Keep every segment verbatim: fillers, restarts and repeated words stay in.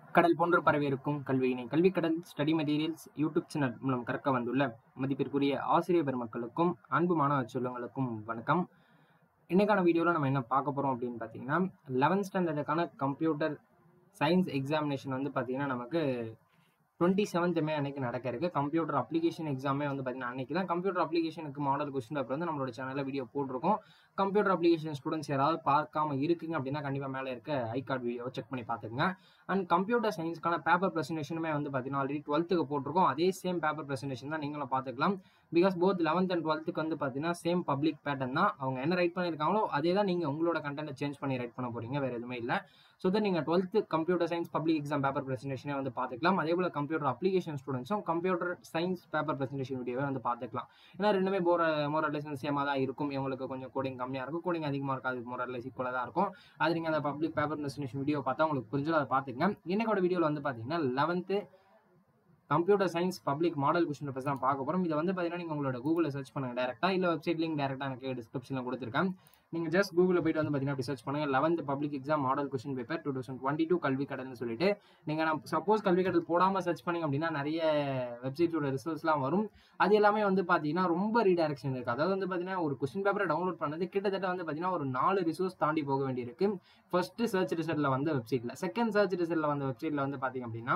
கடல் போன்று பரவியிருக்கும் கல்வியினை கல்வி கடல் ஸ்டடி மெட்டீரியல்ஸ் யூடியூப் சேனல் மூலம் கற்க வந்துள்ள மதிப்பிற்குரிய ஆசிரியர் பெருமக்களுக்கும் அன்பு மாணவ செல்வங்களுக்கும் வணக்கம். இன்னைக்கான வீடியோவில் நம்ம என்ன பார்க்க போறோம் அப்படின்னு பார்த்தீங்கன்னா, லெவன்த் ஸ்டாண்டர்டுக்கான கம்ப்யூட்டர் சயின்ஸ் எக்ஸாமினேஷன் வந்து பார்த்தீங்கன்னா நமக்கு டுவெண்ட்டி செவன்த் மே அன்னைக்கு நடக்க இருக்கு. கம்ப்யூட்டர் அப்ளிகேஷன் எக்ஸாமே வந்து பார்த்தீங்கன்னா அன்னைக்கு தான். கம்ப்யூட்டர் அப்ளிகேஷனுக்கு மாடல் கொஸ்டின் பேப்பர் வந்து நம்மளோட சேனலில் வீடியோ போட்டிருக்கோம். கம்ப்யூட்டர் அப்ளிகேஷன் ஸ்டூடெண்ட்ஸ் யாராவது பார்க்காம இருக்குங்க அப்படின்னா கண்டிப்பாக மேலே இருக்க ஐ கார்டு வீடியோவை செக் பண்ணி பார்த்துக்குங்க. அண்ட் கம்ப்யூட்டர் சயின்ஸ்க்கான பேப்பர் ப்ரெசன்டேஷனுமே வந்து பார்த்தீங்கன்னா ஆல்ரெடி டுவெல்த்துக்கு போட்டிருக்கோம். அதே சேம் பேப்பர் ப்ரெசன்டேஷன் தான் நீங்களும் பார்த்துக்கலாம். பிகாஸ் போத் லெவன்த் அண்ட் டுவெல்த்துக்கு வந்து பார்த்தீங்கன்னா சேம் பப்ளிக் பேட்டர்ன் தான். அவங்க என்ன ரைட் பண்ணியிருக்காங்களோ அதே தான் நீங்கள் உங்களோட கண்டென்ட்டை சேஞ்ச் பண்ணி ரைட் பண்ண போறீங்க, வேறு எதுவுமே இல்லை. ஸோ தட் நீங்கள் twelfth computer science public exam paper ப்ரெசன்டேஷனே வந்து பார்த்துக்கலாம். அதே போல் கம்ப்யூட்டர் அப்ளிகேஷன் ஸ்டூடெண்ட்ஸும் கம்ப்யூட்டர் சயின்ஸ் பேப்பர் ப்ரெசன்டேஷன் வீடியோவை வந்து பார்த்துக்கலாம். ஏன்னா ரெண்டுமே போற மோரல்லைஸ் சேமாக தான் இருக்கும். இவங்களுக்கு கொஞ்சம் கோடிங் கம்மியாக இருக்கும், கோடிங் அதிகமாக இருக்காது, மோரல்லைஸ் ஈக்குவலாக தான் இருக்கும். அது நீங்கள் அந்த பப்ளிக் பேப்பர் ப்ரெசன்டேஷன் வீடியோ பார்த்தா உங்களுக்கு புரிஞ்சும் அதை பார்த்துக்கங்க. இன்னைக்கோட வீடியோவில் வந்து பார்த்தீங்கன்னா eleventh computer science public model question papers தான் பார்க்க போகிறோம். இதை வந்து பார்த்தீங்கன்னா நீங்கள் உங்களோட கூகுளில் சர்ச் பண்ணுங்க டேரெக்டாக, இல்லை வெப்சைட் லிங்க் டேரெக்டாக எனக்கு டிஸ்கிரிப்ஷனில் கொடுத்துருக்கேன். நீங்கள் ஜஸ்ட் கூகுளில் போயிட்டு வந்து பார்த்தீங்கன்னா அப்படி சர்ச் பண்ணுங்க eleventh public exam model question paper two thousand twenty two கல்வி கடல்னு சொல்லிட்டு. நீங்கள் நான் சப்போஸ் கல்வி கடல் போடாமல் சர்ச் பண்ணிங்க அப்படின்னா நிறைய வெப்சைட்டோட ரிசல்ட்ஸ்லாம் வரும். அது எல்லாமே வந்து பார்த்தீங்கன்னா ரொம்ப ரீடைரக்ஷன் இருக்குது. அதாவது வந்து பார்த்தீங்கன்னா ஒரு கொஸ்டின் பேப்பரை டவுன்லோட் பண்ணது கிட்டத்தட்ட வந்து பார்த்தீங்கன்னா ஒரு நாலு ரிசோர்ஸ் தாண்டி போக வேண்டியிருக்கு. ஃபர்ஸ்ட் சர்ச் ரிசல்ட்டில் வந்த வெப்சைட்டில், செகண்ட் சர்ச் ரிசல்ட்டில் வந்த வெப்சைட்டில் வந்து பார்த்தீங்க அப்படின்னா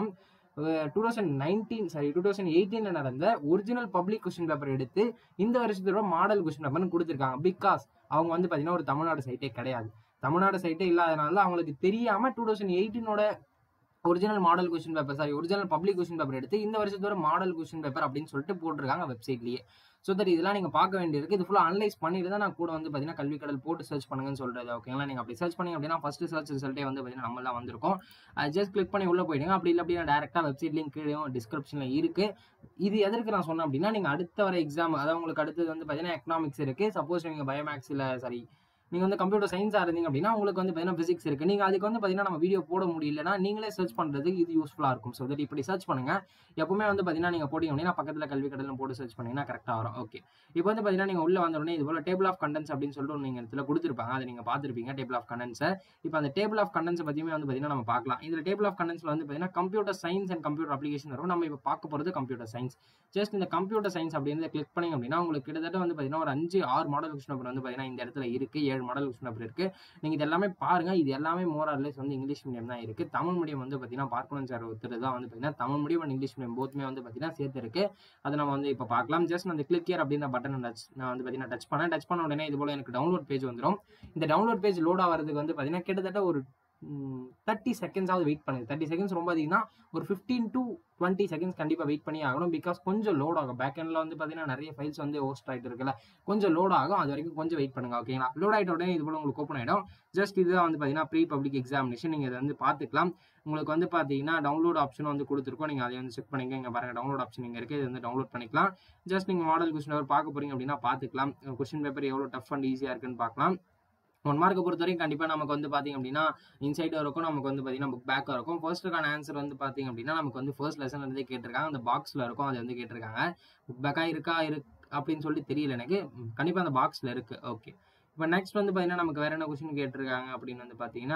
two thousand nineteen sorry two thousand எயிட்டீன்ல நடந்த ஒரிஜினல் பப்ளிக் கொஸ்டின் பேப்பர் எடுத்து இந்த வருஷத்தோட மாடல் கொஸ்டின் பேப்பர்னு கொடுத்துருக்காங்க. பிகாஸ் அவங்க வந்து பார்த்தீங்கன்னா ஒரு தமிழ்நாடு சைட்டே கிடையாது. தமிழ்நாடு சைட்டே இல்லாதனால அவங்களுக்கு தெரியாம டூ தௌசண்ட் எயிட்டீனோட original model question paper sorry original public question paper எடுத்து இந்த வருஷத்தோட மாடல் கொஸ்டின் பேப்பர் அப்படின்னு சொல்லிட்டு போட்டிருக்காங்க வெப்சைட்லேயே. ஸோ தட் இதெல்லாம் நீங்கள் பார்க்க வேண்டியிருக்கு. இது ஃபுல்லாக அனலைஸ் பண்ணிட்டு தான் நான் கூட வந்து பார்த்தீங்கன்னா கல்வி கடல் போட்டு சர்ச் பண்ணுங்கன்னு சொல்றது. ஓகேங்களா, நீங்கள் அப்படி சர்ச் பண்ணீங்க அப்படின்னா ஃபர்ஸ்ட் சர்ச் ரிசல்ட்டே வந்து பார்த்தீங்கன்னா நம்ம தான் வந்திருக்கும். ஜஸ்ட் கிளிக் பண்ணி உள்ள போயிடுங்க. அப்படி இல்லை அப்படின்னா டேரெக்டாக வெப்சைட் லிங்க் கீழே டிஸ்கிரிப்ஷனில் இருக்கு. இது எதற்கு நான் சொன்னேன் அப்படின்னா, நீங்கள் அடுத்த வர எக்ஸாம், அதாவது உங்களுக்கு அடுத்தது வந்து பார்த்தீங்கன்னா எக்கனாமிக்ஸ் இருக்கு. சப்போஸ் நீங்கள் பயோமேக்ஸில் சரி நீங்கள் வந்து கம்ப்யூட்டர் சயின்ஸாக இருந்தீங்க அப்படின்னா உங்களுக்கு வந்து பார்த்தீங்கன்னா ஃபிசிக்ஸ் இருக்குது. நீங்கள் அதுக்கு வந்து பார்த்தீங்கன்னா நம்ம வீடியோ போட முடியலன்னா நீங்களே சர்ச் பண்ணுறதுக்கு இது யூஸ்ஃபுல்லாக இருக்கும். ஸோ தட் இப்படி சர்ச் பண்ணுங்கள். எப்பவுமே வந்து பார்த்தீங்கன்னா நீங்கள் போட்டிங்க அப்படின்னா பக்கத்தில் கல்வி கடலும் போட்டு சர்ச் பண்ணிங்கன்னா கரெக்டாக வரும். ஓகே, இப்போ வந்து பார்த்தீங்கன்னா நீங்கள் உள்ளே வந்த உடனே இது போல் டேபிள் ஆஃப் கண்டென்ட்ஸ் அப்படின்னு சொல்லிட்டு ஒன்று நீங்கள் இடத்துல கொடுத்துருப்பாங்க. அதை நீங்கள் பார்த்துருப்பீங்க டேபிள் ஆஃப் கண்டென்ட்ஸை. இப்போ அந்த டேபிள் ஆஃப் கண்டென்ட்ஸ் பற்றியுமே வந்து பார்த்தீங்கன்னா நம்ம பார்க்கலாம். இதில் டேபிள் ஆஃப் கண்டென்ட்ஸில் வந்து பார்த்தீங்கன்னா computer science and computer application இருக்கும். நம்ம இப்போ பார்க்க போகிறது கம்ப்யூட்டர் சயின்ஸ். ஜஸ்ட் இந்த கம்ப்யூட்டர் சயின்ஸ் அப்படின்னு கிளிக் பண்ணிங்க அப்படின்னா உங்களுக்கு கிட்டத்தட்ட வந்து பார்த்தீங்கன்னா ஒரு அஞ்சு ஆறு மாடல் கொஸ்டின் பேப்பர் வந்து பார்த்தீங்கன்னா இந்த இடத்துல இருக்குது. ஏழு மாடல் கொஸ்டின் பேப்பர் இருக்குது. நீங்க இது எல்லாமே பாருங்க. இது எல்லாமே மோர் ஆர் லெஸ் வந்து இங்கிலீஷ் மீடியம் தான் இருக்கு. தமிழ் மீடியம் வந்து பாத்தீங்கன்னா பார்க்கணும் சார் ஒருத்தர் தான் வந்து பாத்தீங்கன்னா Tamil medium and English medium போத்துமே வந்து பாத்தீங்கன்னா சேர்த்து இருக்கு. அதை நம்ம வந்து இப்போ பார்க்கலாம். ஜஸ்ட் நான் கிளிக் ஹியர் அப்படின்ற பட்டன் டச் நான் வந்து பாத்தீங்கன்னா டச் பண்ணேன். டச் பண்ண உடனே இது போல எனக்கு டவுன்லோட் பேஜ் வந்துடும். இந்த டவுன்லோட் பேஜ் லோட் ஆகிறதுக்கு வந்து பாத்தீங்கன்னா கிட்டத்தட்ட ஒரு தேர்ட்டி செகண்ட்ஸாவது வெயிட் பண்ணுங்க. தேர்ட்டி செகண்ட்ஸ் ரொம்ப அதிகம்னா ஒரு ஃபிஃப்டீன் டு டுவெண்ட்டி செகண்ட்ஸ் கண்டிப்பாக வெயிட் பண்ணி ஆகணும். பிகாஸ் கொஞ்சம் லோட் ஆகும். பேக் எண்டில் வந்து பார்த்தீங்கன்னா நிறைய ஃபைல்ஸ் வந்து ஹோஸ்ட் ஆகிட்டு இருக்குல்ல, கொஞ்சம் லோட் ஆகும். அது வரைக்கும் கொஞ்சம் வெயிட் பண்ணுங்க. ஓகேங்களா, லோட் ஆகிட்ட உடனே இது போல உங்களுக்கு ஓப்பன் ஆகிடும். ஜஸ்ட் இதுதான் வந்து பார்த்தீங்கன்னா ப்ரீ பப்ளிக் எக்ஸாமினேஷன். நீங்கள் இதை வந்து பார்த்துக்கலாம். உங்களுக்கு வந்து பார்த்தீங்கன்னா டவுன்லோட் ஆப்ஷன் வந்து கொடுத்துருக்கோம். நீங்கள் அதை வந்து செக் பண்ணிங்க. இங்கே பாருங்கள் டவுன்லோட் ஆப்ஷன் இங்கே இருக்குது. இது வந்து டவுன்லோட் பண்ணிக்கலாம். ஜஸ்ட் நீங்கள் மாடல் கொஸ்டின் பேப்பர் பார்க்க போறீங்க அப்படின்னா பார்த்துக்கலாம். கொஸ்டின் பேப்பர் எவ்வளோ டஃப் அண்ட் ஈஸியாக இருக்குன்னு பார்க்கலாம். ஒன் மார்க்கை பொறுத்த வரைக்கும் கண்டிப்பாக நமக்கு வந்து பார்த்தீங்க அப்படின்னா இன்சைடும் இருக்கும், நமக்கு வந்து பார்த்தீங்கன்னா புக் பேக்காக இருக்கும். ஃபர்ஸ்ட்டுக்கான ஆன்சர் வந்து பார்த்தீங்க அப்படின்னா நமக்கு வந்து ஃபர்ஸ்ட் லெசன் வந்து கேட்டிருக்காங்க. அந்த பாக்ஸில் இருக்கும், அது வந்து கேட்டிருக்காங்க. புக் பேக்காக இருக்கா இருக்கு அப்படின்னு சொல்லிட்டு தெரியல எனக்கு. கண்டிப்பாக அந்த பாக்ஸில் இருக்குது. ஓகே, இப்போ நெக்ஸ்ட் வந்து பார்த்தீங்கன்னா நமக்கு வேற என்ன கொஸ்டின் கேட்டிருக்காங்க அப்படின்னு வந்து பார்த்தீங்கன்னா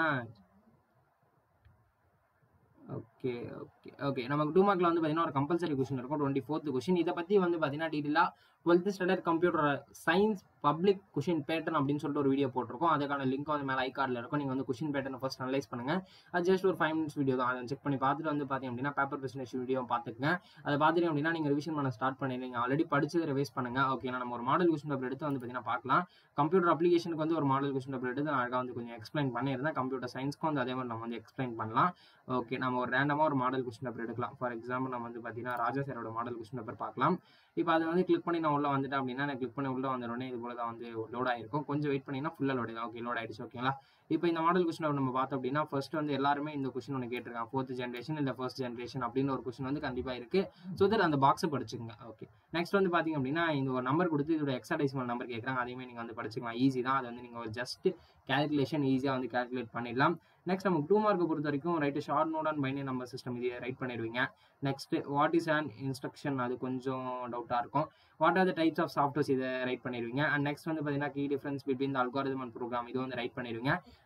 ஓகே ஓகே ஓகே நமக்கு டூ மார்க்கில் வந்து பார்த்தீங்கன்னா ஒரு கம்பல்சரி கொஸ்டின் இருக்கும், டுவெண்ட்டி ஃபோர்த் கொஸ்டின். இதை பற்றி வந்து பார்த்தீங்கன்னா டீட்டெயிலாக twelfth standard computer science public question pattern அப்படின்னு சொல்லிட்டு ஒரு வீடியோ போட்டிருக்கோம். அதுக்கான லிங்க் வந்து மேலே ஐ கார்டில் இருக்கும். நீங்கள் வந்து கொஸ்டின் பேட்டர்னை ஃபர்ஸ்ட் அனலைஸ் பண்ணுங்க. அது ஜஸ்ட் ஒரு ஃபைவ் மினிட்ஸ் வீடியோ தான். அதை செக் பண்ணி பார்த்துட்டு வந்து பார்த்தீங்க அப்படின்னா பேப்பர் ப்ரெசன்டேஷன் வீடியோ பார்த்துக்கங்க. அதை பார்த்துட்டு அப்படின்னா நீங்கள் ரிவிஷன் பண்ண ஸ்டார்ட் பண்ணிடுங்க. ஆல்ரெடி படிச்சதை ரிவைஸ் பண்ணுங்க. ஓகேங்களா, நம்ம ஒரு மாடல் கொஸ்டின் பேப்பர் எடுத்து வந்து பார்த்தீங்கன்னா பார்க்கலாம். கம்ப்யூட்டர் அப்ளிகேஷனுக்கு வந்து ஒரு மாடல் கொஸ்டின் பேப்பர் எடுத்து நான் அழகாக வந்து கொஞ்சம் எக்ஸ்பிளைன் பண்ணியிருந்தேன். கம்ப்யூட்டர் சயின்ஸ்க்கும் வந்து அதே மாதிரி நம்ம வந்து எக்ஸ்பிளைன் பண்ணலாம். ஓகே, நம்ம ஒரு ரேண்டமாக ஒரு மாடல் கொஸ்டின் பேப்பர் எடுக்கலாம். ஃபார் எக்ஸாம்பிள் நம்ம வந்து பார்த்தீங்கன்னா ராஜா சாரோட மாடல் கொஸ்டின் பேப்பர் பார்க்கலாம். இப்போ அதை வந்து கிளிக் பண்ணி நான் உள்ள வந்துட்டேன் அப்படின்னா நான் கிளிக் பண்ணி உள்ள வந்த உடனே இது போல தான் வந்து லோட் ஆயிருக்கும். கொஞ்சம் வெயிட் பண்ணிங்கன்னா ஃபுல்லாக லோட் ஆயிடும். ஓகே, லோட் ஆயிடுச்சு. ஓகேங்களா, இப்போ இந்த மாடல் கொஸ்டின் நம்ம பார்த்தோம் அப்படின்னா ஃபர்ஸ்ட் வந்து எல்லாருமே இந்த கொஸ்டின் ஒன்று கேட்டிருக்காங்க. ஃபோர்த் ஜென்ரேஷன் இல்லை ஃபர்ஸ்ட் ஜென்ரேஷன் அப்படின்னு ஒரு கொஸ்டின் வந்து கண்டிப்பாக இருக்கு. ஸோ தட் அந்த பாக்ஸை படிச்சுங்க. ஓகே, நெக்ஸ்ட் வந்து பார்த்தீங்க அப்படின்னா இந்த ஒரு நம்பர் கொடுத்து இதோட எக்ஸாடெசிமல் நம்பர் கேட்குறாங்க. அதையுமே நீங்கள் வந்து படிச்சுக்கலாம். ஈஸி தான். அது வந்து நீங்கள் ஒரு ஜஸ்ட் கேல்குலேஷன் ஈஸியாக வந்து கேல்குலேட் பண்ணிடலாம். நெக்ஸ்ட் நமக்கு டூ மார்க்கை பொறுத்த வரைக்கும் write short note and binary number system இதை ரைட் பண்ணிடுவீங்க. Next what is and instruction, அது கொஞ்சம் டவுட்டாக இருக்கும். What are the types of softwares இதை ரைட் பண்ணிடுவீங்க. அண்ட் நெக்ஸ்ட் வந்து பார்த்தீங்கன்னா key difference between the algorithm and program இது வந்து ரைட் பண்ணிடுவீங்க.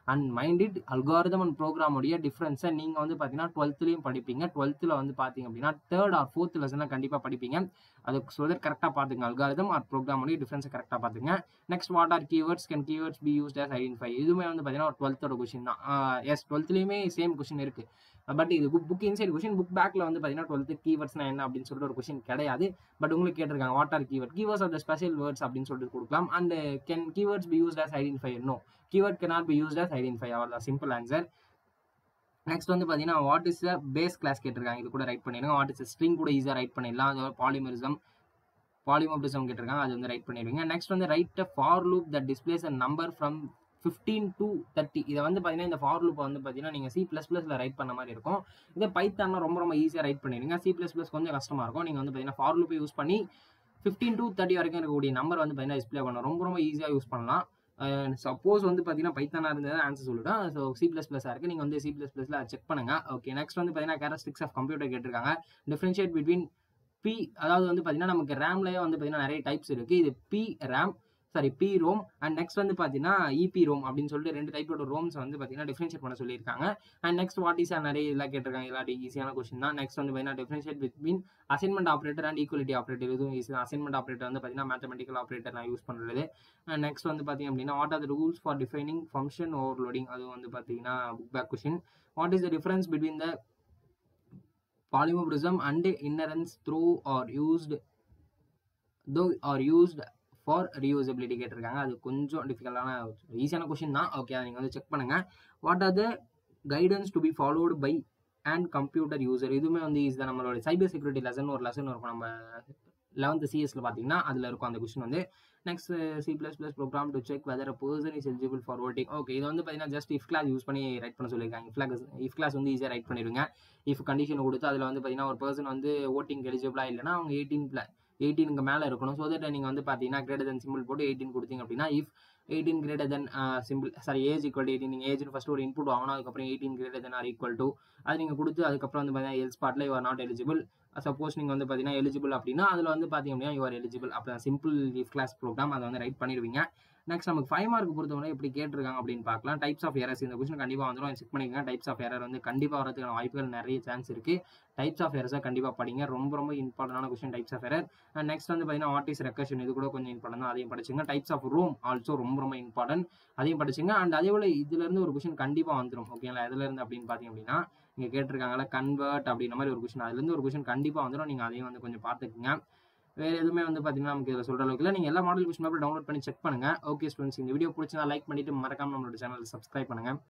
And minded algorithm and program உடைய டிஃப்ரென்ஸை நீங்கள் வந்து பார்த்தீங்கன்னா டுவெல்த்லையும் படிப்பீங்க. டுவெல்த்தில் வந்து பார்த்தீங்க அப்படின்னா தேர்ட் ஆர் ஃபோர்த் லெசனில் கண்டிப்பாக படிப்பீங்க. அதுக்கு சொல்றது கரெக்டாக பார்த்துங்க. அல்காரிதம் ஆர் ப்ரோக்ராம் உடைய டிஃப்ரென்ஸை கரெக்டாக பார்த்துங்க. Next what are keywords, can keywords be used as identify. இதுவுமே வந்து பார்த்தீங்கன்னா ஒரு டுவெல்த்தோட கொஸ்டின் தான். எஸ் டுவெல்த்லையுமே சேம் கொஸ்டின் இருக்குது. பட் இது book book inside question. Book பேக்கில் வந்து பார்த்தீங்கன்னா டுவெல்த்து கீவேர்ட்ஸ்னா என்ன அப்படின்னு சொல்லிட்டு ஒரு கொஸ்டின் கிடையாது. பட் உங்களுக்கு கேட்டிருக்காங்க what are keyword, keywords of the special words அப்படின்னு சொல்லிட்டு கொடுக்கலாம். And can keywords be used as identify. No, keyword cannot be used as identify. அவ்வளோதான், சிம்பிள் ஆன்சர். நெக்ஸ்ட் வந்து பார்த்தீங்கன்னா what is a base class கேட்டிருக்காங்க. இது கூட ரைட் பண்ணிடுங்க. வாட் இஸ் ஸ்ட்ரிங் கூட ஈஸியாக ரைட் பண்ணிடலாம். அது பாலிமரிசம் பாலிமோபிசம் கேட்டிருக்காங்க, அது வந்து ரைட் பண்ணிடுவீங்க. நெக்ஸ்ட் வந்து write a for loop that displays a number from fifteen to thirty. இதை வந்து பார்த்தீங்கன்னா இந்த ஃபார் லூப் வந்து பார்த்தீங்கன்னா நீங்கள் சி ப்ளஸ் ப்ளஸில் ரைட் பண்ண மாதிரி இருக்கும். இதை பைத்தான்ல ரொம்ப ரொம்ப ஈஸியாக ரைட் பண்ணிடுங்க. சி ப்ளஸ் ப்ளஸ் கொஞ்சம் கஷ்டமாக இருக்கும். நீங்கள் வந்து பார்த்தீங்கன்னா ஃபார் லூப்பை யூஸ் பண்ணி ஃபிஃப்டீன் டு தேர்ட்டி வரைக்கும் இருக்கக்கூடிய நம்பர் வந்து பார்த்தீங்கன்னா டிஸ்பிளே பண்ணலாம். ரொம்ப ரொம்ப ஈஸியாக யூஸ் பண்ணலாம். சப்போஸ் வந்து பார்த்தீங்கன்னா பைத்தானா இருந்தது ஆன்சர் சொல்லிவிடும். ஸோ சி ப்ளஸ் ப்ளஸாக இருக்குது, நீங்கள் வந்து சி ப்ளஸ் ப்ளஸில் செக் பண்ணுங்கள். ஓகே, நெக்ஸ்ட் வந்து பார்த்தீங்கன்னா கேரக்டரிஸ்டிக்ஸ் ஆஃப் கம்ப்யூட்டர் கேட்டிருக்காங்க. டிஃபரன்ஷியேட் பிட்வீன் பி, அதாவது வந்து பார்த்தீங்கன்னா நமக்கு ரேம்லேயே வந்து பார்த்தீங்கன்னா நிறைய டைப்ஸ் இருக்குது. இது P RAM sorry P ROM and next வந்து பார்த்தீங்கன்னா இபி ரோம் அப்படின்னு சொல்லிட்டு ரெண்டு டைப்போட ரோம்ஸ் வந்து பார்த்தீங்கன்னா டிஃபரன்ஷியேட் பண்ண சொல்லியிருக்காங்க. அண்ட் நெக்ஸ்ட் வாட் இஸ் நிறைய இதெல்லாம் கேட்டிருக்காங்க. எல்லாரும் ஈஸியான கொஸ்டின் தான். நெக்ஸ்ட் வந்து பார்த்தீங்கன்னா differentiate between assignment operator and equality operator. இதுவும் ஈஸி. அசைன்மெண்ட் ஆப்ரேட்டர் வந்து பார்த்தீங்கன்னா மேத்தமெட்டிக்கல் ஆப்ரேட்டர் நான் யூஸ் பண்ணுறது. அண்ட் நெக்ஸ்ட் வந்து பார்த்தீங்க அப்படின்னா what are the rules for defining function overloading. அது வந்து பார்த்தீங்கன்னா book back question. What is the difference between the polymorphism and inherence through or used though or used for reusability கேட்டிருக்காங்க. அது கொஞ்சம் டிஃபிகல்ட்டான ஈஸியான கொஸ்டின் தான். ஓகே, அதை நீங்கள் வந்து செக் பண்ணுங்க. What are the guidance to be followed by and computer user. இதுவுமே வந்து ஈஸி தான். நம்மளோட சைபர் செக்யூரிட்டி லெசன் ஒரு லெசன் இருக்கும் நம்ம லெவன்த் சிஎஸ்ல பார்த்தீங்கன்னா அதில் இருக்கும் அந்த கொஸ்டின் வந்து. Next C plus plus program to check whether a person is eligible for voting. Okay, இது வந்து பார்த்தீங்கன்னா ஜஸ்ட் இஃப் கிளாஸ் யூஸ் பண்ணி ரைட் பண்ண சொல்லியிருக்காங்க. இஃப் கிளாஸ் இஃப் கிளாஸ் வந்து ஈஸியாக ரைட் பண்ணிடுங்க. இஃப் கண்டிஷன் கொடுத்து அதில் வந்து பார்த்தீங்கன்னா ஒரு பர்சன் வந்து ஓட்டிங் எலிஜிபிளாக இல்லைனா அவங்க எயிட்டீன்ல எயிட்டீனுக்கு மேலே இருக்கணும். ஸோ தட் நீங்கள் வந்து பார்த்தீங்கன்னா கிரேட்டர் தென் சிம்பிள் போட்டு எயிட்டீன் கொடுத்தீங்க அப்படின்னா if eighteen greater than simple sorry age equal to eighteen. நீங்கள் ஏஜ்னு ஃபஸ்ட்டு ஒரு இன்புட் ஆகணும். அதுக்கப்புறம் eighteen greater than or equal to அது நீங்கள் கொடுத்து அதுக்கப்புறம் வந்து பார்த்தீங்கன்னா எல் ஸ்பாட்டில் you are not eligible. Suppose நீங்கள் வந்து பார்த்தீங்கன்னா எலிஜிபிள் அப்படின்னா அதில் வந்து பார்த்தீங்க அப்படின்னா யூ ஆர் எலிஜிபிள். அப்போ சிம்பிள் இஃப் கிளாஸ் ப்ரோக்ராம் அதை வந்து ரைட் பண்ணிடுவீங்க. நெக்ஸ்ட் நமக்கு ஃபைவ் மார்க் பொறுத்தவரை எப்படி கேட்டிருக்காங்க அப்படின்னு பார்க்கலாம். டைப்ஸ் ஆஃப் எரர்ஸ் இந்த கொஸ்டின் கண்டிப்பாக வந்துடும். செக் பண்ணிக்கங்க. டைப்ஸ் ஆஃப் எரர் வந்து கண்டிப்பாக வரதுக்கான வாய்ப்புகள் நிறைய சான்ஸ் இருக்குது. டைப்ஸ் ஆஃப் எரர்ஸை கண்டிப்பாக படிங்க. ரொம்ப ரொம்ப இம்பார்ட்டன்டான question types of error. And next வந்து பார்த்தீங்கன்னா வாட் இஸ் ரெக்கர்ஷன். இது கூட கொஞ்சம் இம்பார்ட்டன் தான், அதையும் படிச்சுங்க. டைப்ஸ் ஆஃப் ரோம் ஆல்சோ ரொம்ப ரொம்ப இம்பார்ட்டன்ட், அதையும் படிச்சுங்க. அண்ட் அதே போல் இதுலேருந்து ஒரு கொஸ்டின் கண்டிப்பாக வந்துடும். ஓகேங்களா, எதுலேருந்து அப்படின்னு பார்த்தீங்க அப்படின்னா இங்கே கேட்டிருக்காங்களா கன்வெர்ட் அப்படின்ற மாதிரி ஒரு கொஸ்டின், அதுலேருந்து ஒரு கொஸ்டின் கண்டிப்பாக வந்துடும். நீங்கள் அதையும் வந்து கொஞ்சம் பார்த்துக்குங்க. வேறு எதுவுமே வந்து பார்த்தீங்கன்னா நமக்கு இதில் சொல்கிற அளவுக்கு இல்லை. நீங்கள் எல்லா மாடல் கொஸ்டின் பேப்பர் டவுன்லோட் பண்ணி செக் பண்ணுங்கள். ஓகே ஸ்டூடெண்ட்ஸ், இந்த வீடியோ பிடிச்சினா லைக் பண்ணிவிட்டு மறக்காமல் நம்மளோட சேனல் சப்ஸ்கிரைப் பண்ணுங்கள்.